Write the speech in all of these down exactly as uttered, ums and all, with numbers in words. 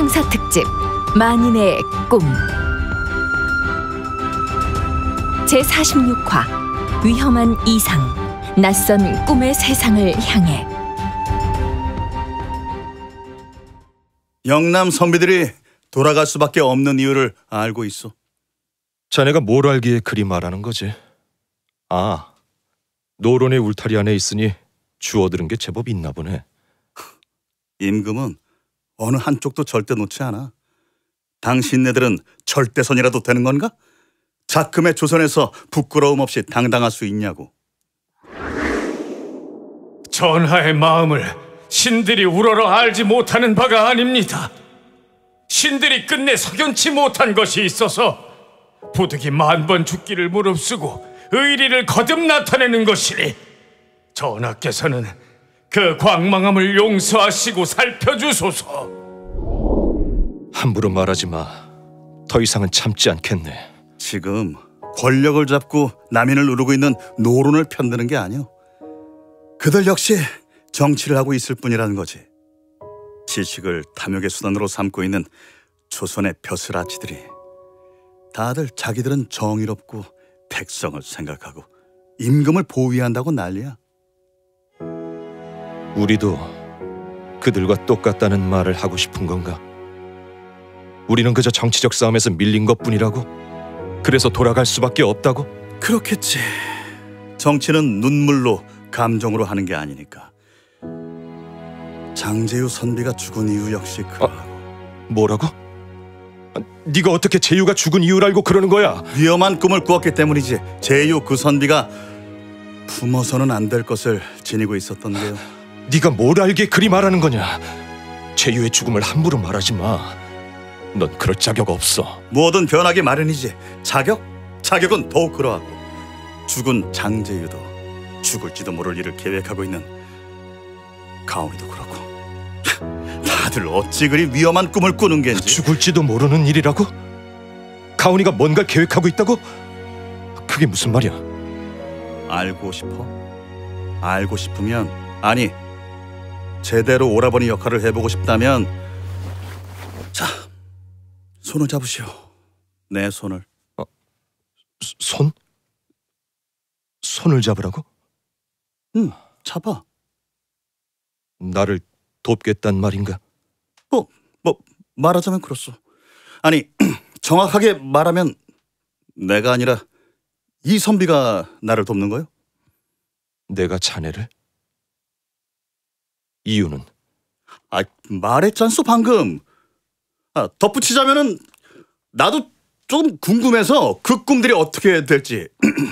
창사 특집 만인의 꿈 제사십육 화 위험한 이상 낯선 꿈의 세상을 향해. 영남 선비들이 돌아갈 수밖에 없는 이유를 알고 있어. 자네가 뭘 알기에 그리 말하는 거지? 아, 노론의 울타리 안에 있으니 주워들은 게 제법 있나 보네. 임금은 어느 한쪽도 절대 놓지 않아. 당신네들은 절대선이라도 되는 건가? 작금의 조선에서 부끄러움 없이 당당할 수 있냐고. 전하의 마음을 신들이 우러러 알지 못하는 바가 아닙니다. 신들이 끝내 석연치 못한 것이 있어서 부득이 만번 죽기를 무릅쓰고 의리를 거듭 나타내는 것이니 전하께서는 그 광망함을 용서하시고 살펴주소서. 함부로 말하지 마. 더 이상은 참지 않겠네. 지금 권력을 잡고 남인을 누르고 있는 노론을 편드는 게 아니오. 그들 역시 정치를 하고 있을 뿐이라는 거지. 지식을 탐욕의 수단으로 삼고 있는 조선의 벼슬아치들이 다들 자기들은 정의롭고 백성을 생각하고 임금을 보위한다고 난리야. 우리도 그들과 똑같다는 말을 하고 싶은 건가? 우리는 그저 정치적 싸움에서 밀린 것뿐이라고? 그래서 돌아갈 수밖에 없다고? 그렇겠지. 정치는 눈물로 감정으로 하는 게 아니니까. 장제유 선비가 죽은 이유 역시 그러하고. 아, 뭐라고? 아, 네가 어떻게 제유가 죽은 이유를 알고 그러는 거야? 위험한 꿈을 꾸었기 때문이지. 제유 그 선비가 품어서는 안 될 것을 지니고 있었던데요. 네가 뭘 알기에 그리 말하는 거냐? 제유의 죽음을 함부로 말하지 마. 넌 그럴 자격 없어. 뭐든 변하기 마련이지. 자격? 자격은 더욱 그러하고. 죽은 장제유도 죽을지도 모를 일을 계획하고 있는 가온이도 그렇고. 다들 어찌 그리 위험한 꿈을 꾸는 겐지. 죽을지도 모르는 일이라고? 가온이가 뭔가 계획하고 있다고? 그게 무슨 말이야? 알고 싶어? 알고 싶으면, 아니 제대로 오라버니 역할을 해보고 싶다면 자, 손을 잡으시오. 내 손을. 어, 손? 손을 잡으라고? 응, 잡아. 나를 돕겠단 말인가? 뭐, 뭐 말하자면 그렇소. 아니, 정확하게 말하면 내가 아니라 이 선비가 나를 돕는 거요? 내가 자네를? 이유는? 아, 말했잖소 방금. 아, 덧붙이자면은 나도 좀 궁금해서 그 꿈들이 어떻게 될지.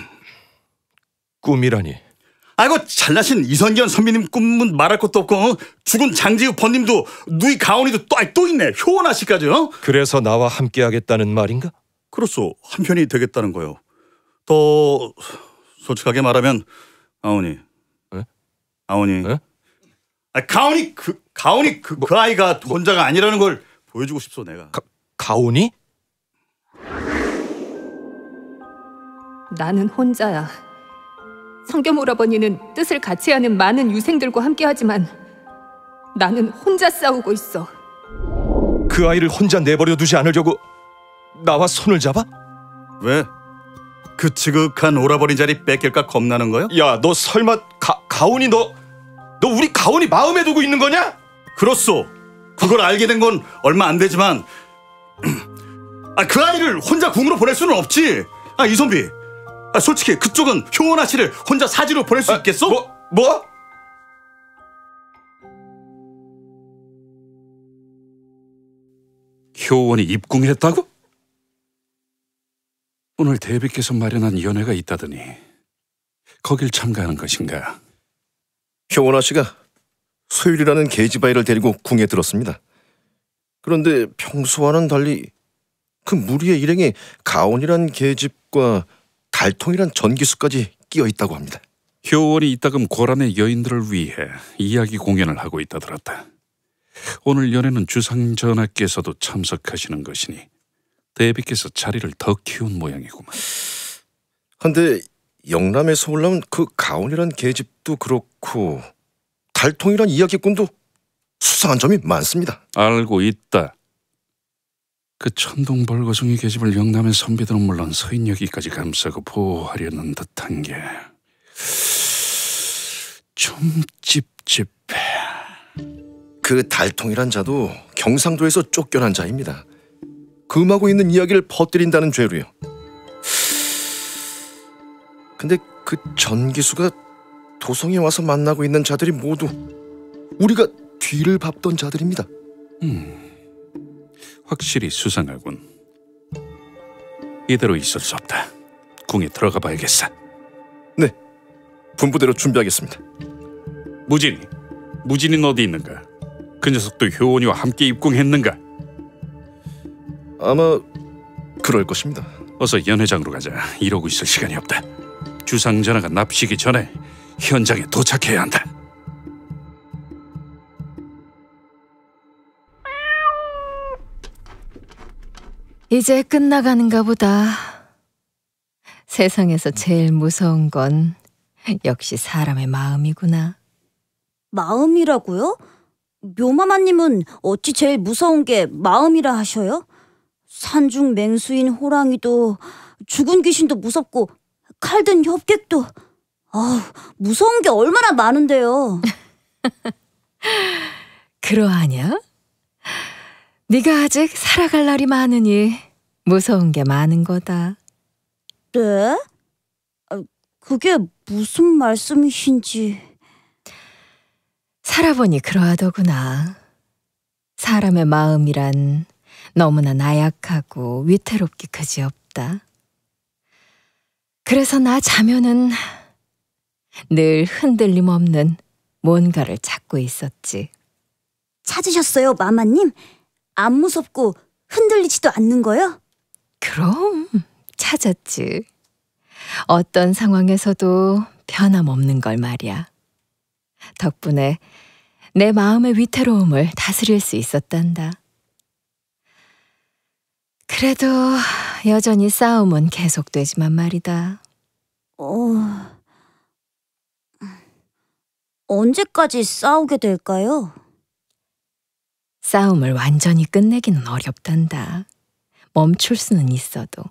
꿈이라니? 아이고, 잘나신 이선견 선비님 꿈은 말할 것도 없고, 어? 죽은 장지우 번님도 누이 가온이도 또, 또 있네. 효원아씨까지. 어? 그래서 나와 함께 하겠다는 말인가? 그렇소. 한편이 되겠다는 거요. 더 솔직하게 말하면 아오니. 에? 아오니. 에? 아, 가온이 그 가온이 그, 뭐, 그 아이가 혼자가 아니라는 걸 보여주고 싶소 내가. 가, 가온이? 나는 혼자야. 성겸 오라버니는 뜻을 같이 하는 많은 유생들과 함께하지만 나는 혼자 싸우고 있어. 그 아이를 혼자 내버려 두지 않으려고 나와 손을 잡아? 왜? 그 지극한 오라버니 자리 뺏길까 겁나는 거야? 야, 너 설마 가, 가온이 너, 너 우리 가온이 마음에 두고 있는 거냐? 그렇소. 그걸 알게 된 건 얼마 안 되지만 아, 그 아이를 혼자 궁으로 보낼 수는 없지. 아, 이선비. 아, 솔직히 그쪽은 효원아 씨를 혼자 사지로 보낼 수 아, 있겠어? 뭐? 뭐? 효원이 입궁했다고? 오늘 대비께서 마련한 연회가 있다더니 거길 참가하는 것인가? 효원아 씨가 소율이라는 계집아이를 데리고 궁에 들었습니다. 그런데 평소와는 달리 그 무리의 일행에 가온이란 계집과 달통이란 전기수까지 끼어 있다고 합니다. 효원이 이따금 고란의 여인들을 위해 이야기 공연을 하고 있다 들었다. 오늘 연회는 주상 전하께서도 참석하시는 것이니 대비께서 자리를 더 키운 모양이구만. 한데 영남에서 올라온 그 가온이란 계집도 그렇고 달통이란 이야기꾼도 수상한 점이 많습니다. 알고 있다. 그 천둥 벌거숭이 계집을 영남의 선비들은 물론 서인여기까지 감싸고 보호하려는 듯한 게 좀 찝찝해. 그 달통이란 자도 경상도에서 쫓겨난 자입니다. 금하고 있는 이야기를 퍼뜨린다는 죄로요. 근데 그 전기수가 도성에 와서 만나고 있는 자들이 모두 우리가 뒤를 밟던 자들입니다. 음, 확실히 수상하군. 이대로 있을 수 없다. 궁에 들어가 봐야겠어. 네, 분부대로 준비하겠습니다. 무진이, 무진이는 어디 있는가? 그 녀석도 효원이와 함께 입궁했는가? 아마 그럴 것입니다. 어서 연회장으로 가자. 이러고 있을 시간이 없다. 주상전하가 납시기 전에 현장에 도착해야 한다. 이제 끝나가는가 보다. 세상에서 제일 무서운 건 역시 사람의 마음이구나. 마음이라고요? 묘마마님은 어찌 제일 무서운 게 마음이라 하셔요? 산중 맹수인 호랑이도 죽은 귀신도 무섭고 칼든 협객도 아우 무서운 게 얼마나 많은데요. 그러하냐? 네가 아직 살아갈 날이 많으니 무서운 게 많은 거다. 네? 아, 그게 무슨 말씀이신지... 살아보니 그러하더구나. 사람의 마음이란 너무나 나약하고 위태롭기 그지없다. 그래서 나 자면은 늘 흔들림 없는 뭔가를 찾고 있었지. 찾으셨어요, 마마님? 안 무섭고 흔들리지도 않는 거요? 그럼 찾았지. 어떤 상황에서도 변함없는 걸 말이야. 덕분에 내 마음의 위태로움을 다스릴 수 있었단다. 그래도 여전히 싸움은 계속되지만 말이다. 어... 언제까지 싸우게 될까요? 싸움을 완전히 끝내기는 어렵단다. 멈출 수는 있어도.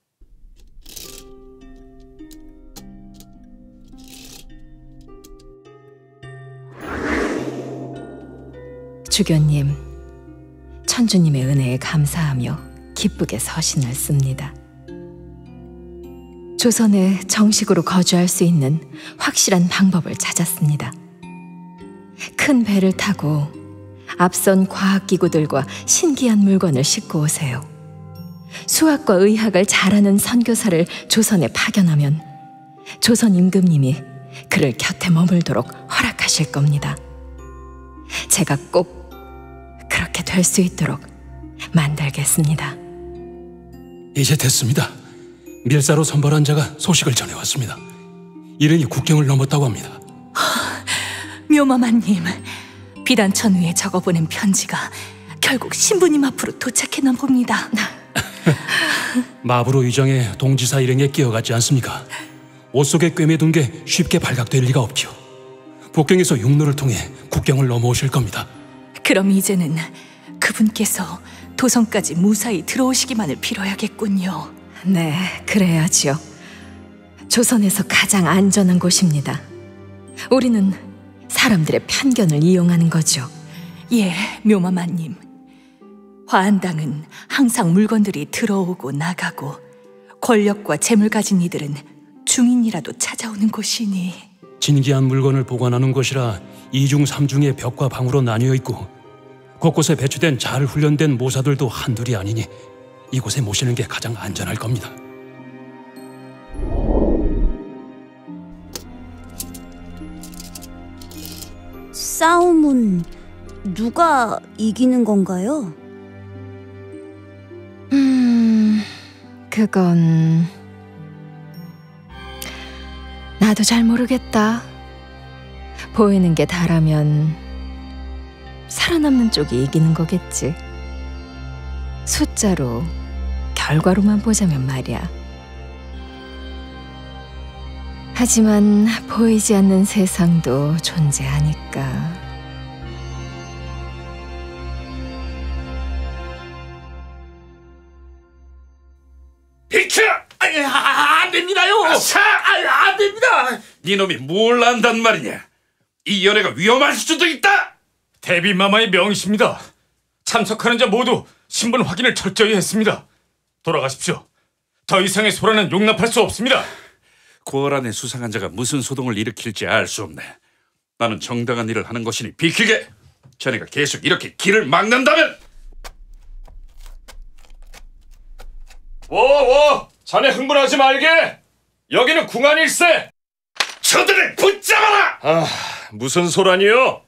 주교님, 천주님의 은혜에 감사하며 기쁘게 서신을 씁니다. 조선에 정식으로 거주할 수 있는 확실한 방법을 찾았습니다. 큰 배를 타고 앞선 과학기구들과 신기한 물건을 싣고 오세요. 수학과 의학을 잘하는 선교사를 조선에 파견하면 조선 임금님이 그를 곁에 머물도록 허락하실 겁니다. 제가 꼭 그렇게 될 수 있도록 만들겠습니다. 이제 됐습니다. 밀사로 선발한 자가 소식을 전해왔습니다. 일행이 국경을 넘었다고 합니다. 묘마마님, 비단천 위에 적어보낸 편지가 결국 신부님 앞으로 도착했나 봅니다. 마부로 위장해 동지사 일행에 끼어갔지 않습니까? 옷 속에 꿰매둔 게 쉽게 발각될 리가 없죠. 북경에서 육로를 통해 국경을 넘어오실 겁니다. 그럼 이제는 그분께서 도성까지 무사히 들어오시기만을 빌어야겠군요. 네, 그래야지요. 조선에서 가장 안전한 곳입니다. 우리는 사람들의 편견을 이용하는 거죠. 예, 묘마마님. 화한당은 항상 물건들이 들어오고 나가고 권력과 재물 가진 이들은 중인이라도 찾아오는 곳이니. 진귀한 물건을 보관하는 곳이라 이중 삼중의 벽과 방으로 나뉘어 있고 곳곳에 배치된 잘 훈련된 모사들도 한둘이 아니니 이곳에 모시는 게 가장 안전할 겁니다. 싸움은 누가 이기는 건가요? 음... 그건... 나도 잘 모르겠다. 보이는 게 다라면 살아남는 쪽이 이기는 거겠지. 숫자로, 결과로만 보자면 말이야. 하지만 보이지 않는 세상도 존재하니까. 니놈이 뭘 안단 말이냐? 이 연애가 위험할 수도 있다. 데뷔마마의 명의십니다. 참석하는 자 모두 신분 확인을 철저히 했습니다. 돌아가십시오. 더 이상의 소란은 용납할 수 없습니다. 고란의 수상한 자가 무슨 소동을 일으킬지 알 수 없네. 나는 정당한 일을 하는 것이니 비키게. 자네가 계속 이렇게 길을 막는다면. 워워! 자네 흥분하지 말게! 여기는 궁안일세! 저들을 붙잡아라! 아, 무슨 소란이요?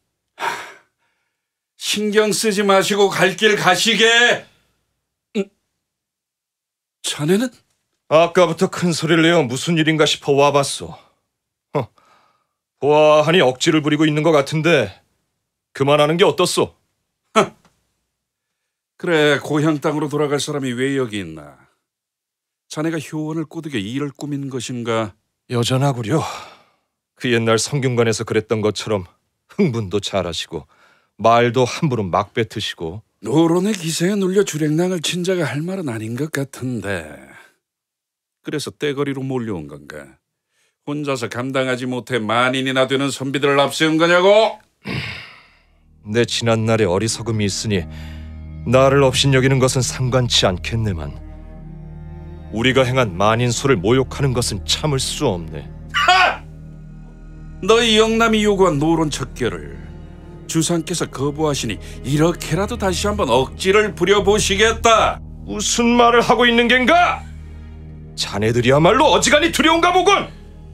신경 쓰지 마시고 갈 길 가시게. 음. 자네는? 아까부터 큰 소리를 내어 무슨 일인가 싶어 와봤어. 허, 보아하니 억지를 부리고 있는 것 같은데 그만하는 게 어떻소? 허. 그래, 고향 땅으로 돌아갈 사람이 왜 여기 있나? 자네가 효원을 꼬드겨 일을 꾸민 것인가? 여전하구려. 그 옛날 성균관에서 그랬던 것처럼 흥분도 잘하시고 말도 함부로 막 뱉으시고. 노론의 기세에 눌려 주랭랑을 친 자가 할 말은 아닌 것 같은데. 그래서 떼거리로 몰려온 건가? 혼자서 감당하지 못해 만인이나 되는 선비들을 앞세운 거냐고? 내 지난날의 어리석음이 있으니 나를 업신여기는 것은 상관치 않겠네만 우리가 행한 만인소를 모욕하는 것은 참을 수 없네. 하! 너희 영남이 요구한 노론 척결을 주상께서 거부하시니 이렇게라도 다시 한번 억지를 부려보시겠다. 무슨 말을 하고 있는 겐가? 자네들이야말로 어지간히 두려운가 보군.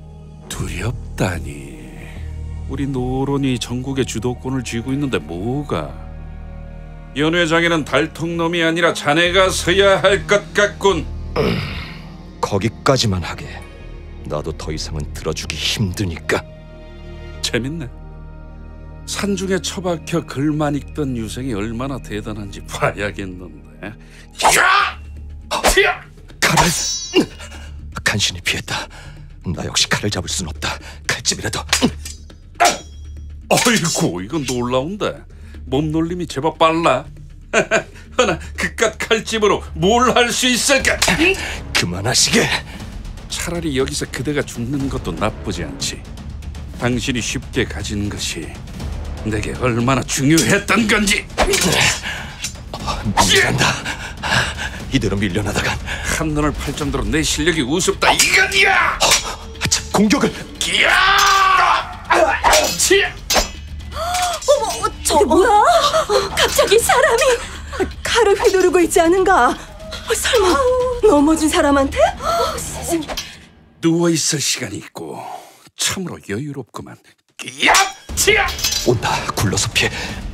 두렵다니. 우리 노론이 전국의 주도권을 쥐고 있는데 뭐가? 연회장에는 달통놈이 아니라 자네가 서야 할 것 같군. 거기까지만 하게. 나도 더 이상은 들어주기 힘드니까. 재밌네. 산중에 처박혀 글만 읽던 유생이 얼마나 대단한지 봐야겠는데. 야! 야! 칼을 간신히 피했다. 나 역시 칼을 잡을 순 없다. 칼집이라도. 어이구, 이건 놀라운데. 몸놀림이 제법 빨라. 허나 그깟 칼집으로 뭘 할 수 있을까? 그만하시게. 차라리 여기서 그대가 죽는 것도 나쁘지 않지. 당신이 쉽게 가진 것이 내게 얼마나 중요했던 건지. 밀려난다. 이대로 밀려나다간 한눈을 팔 정도로 내 실력이 우습다 이거냐? 참, 공격을. 어머, 저게 뭐야? 갑자기 사람이 칼을 휘두르고 있지 않은가? 설마 넘어진 사람한테? 누워있을 시간이 있고 참으로 여유롭구만. 온다. 굴러서 피해.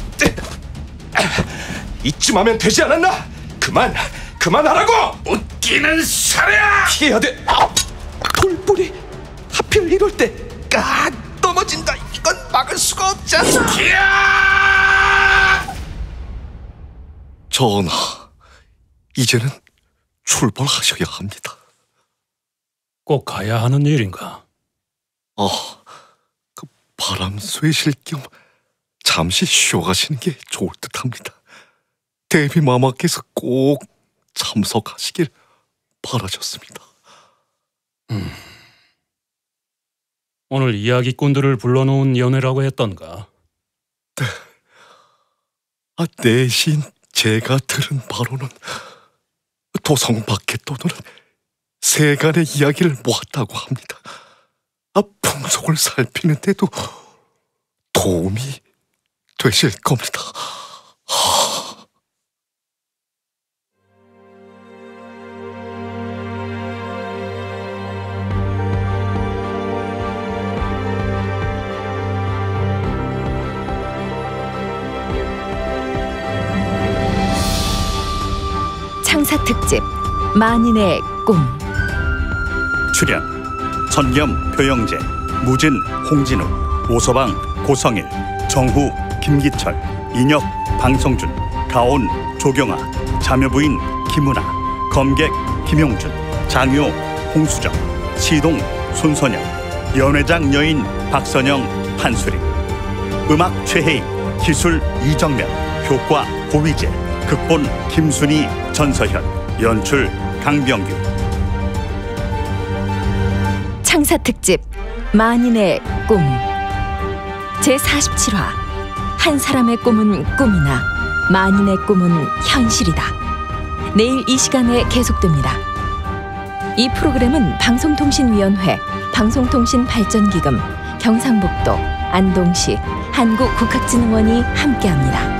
이쯤 하면 되지 않았나? 그만! 그만하라고! 웃기는 사랴! 피해야 돼. 돌뿌리. 하필 이럴 때 까 넘어진다. 이건 막을 수가 없잖아. 전하, 이제는 출발하셔야 합니다. 꼭 가야 하는 일인가? 아, 그 바람 쐬실 겸 잠시 쉬어가시는 게 좋을 듯합니다. 데뷔 마마께서 꼭 참석하시길 바라셨습니다. 음. 오늘 이야기꾼들을 불러놓은 연회라고 했던가? 네. 아, 내신 제가 들은 바로는 도성 밖에 떠도는 세간의 이야기를 모았다고 합니다. 아, 풍속을 살피는데도 도움이 되실 겁니다. 창사 특집 만인의 꿈. 출연 전겸, 표영재, 무진, 홍진우, 오서방, 고성일, 정후, 김기철, 인혁, 방성준, 가온, 조경아, 자묘부인 김은아, 검객 김용준, 장효, 홍수정, 시동, 손선영, 연회장 여인 박선영, 판수리. 음악 최혜인, 기술 이정면, 효과 고위재, 극본 김순희, 전서현, 연출 강병규. 창사 특집 만인의 꿈 제사십칠 화 한 사람의 꿈은 꿈이나 만인의 꿈은 현실이다. 내일 이 시간에 계속됩니다. 이 프로그램은 방송통신위원회, 방송통신발전기금, 경상북도, 안동시, 한국국학진흥원이 함께합니다.